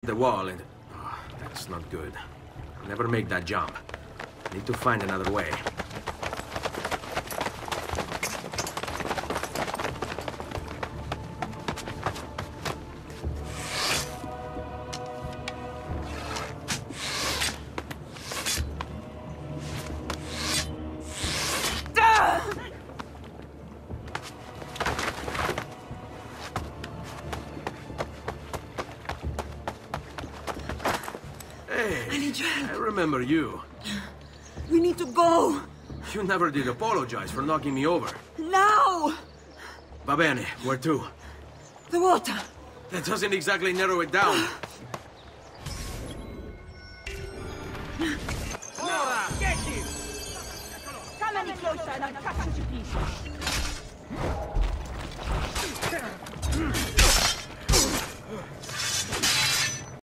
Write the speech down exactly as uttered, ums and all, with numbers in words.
the wall and... Oh, that's not good. I'll never make that jump. Need to find another way. I remember you. We need to go. You never did apologize for knocking me over. Now! Va bene, where to? The water. That doesn't exactly narrow it down. Ora, get him! Come any closer and I'll cut you to pieces.